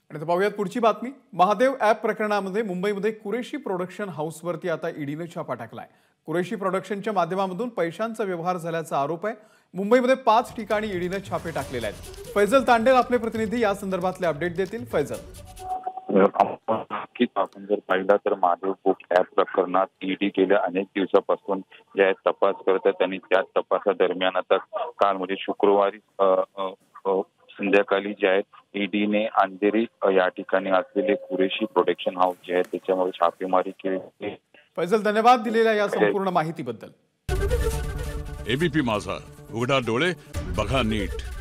आणि आता पाहूयात पुढची बातमी। महादेव ॲप प्रकरणामध्ये मुंबईमध्ये कुरेशी प्रोडक्शन हाऊसवरती आता ईडीने छापा टाकलाय। कुरेशी प्रोडक्शनच्या माध्यमातून पैशांचा व्यवहार झाल्याचा आरोप आहे। मुंबईमध्ये 5 ठिकाणी ईडीने छापे टाकलेले आहेत। फैजल तांडेल आपले प्रतिनिधी या संदर्भातले अपडेट देतील। फैजल, आपण जर पाहिलं तर महादेव बुक ॲप प्रकरणात ईडी गेल्या अनेक दिवसापासून जे तपास करत आहे त्यांनी त्या तपासादरम्यान आता काल म्हणजे शुक्रवारी संध्याकाळी जे आहे ईडीने अंधेरी या ठिकाणी असलेले कुरेशी प्रोडक्शन हाऊस जे आहे त्याच्यामध्ये छापेमारी केली। फैजल, धन्यवाद दिलेल्या या संपूर्ण माहितीबद्दल। एबीपी माझा, उघडा डोळे बघा नीट।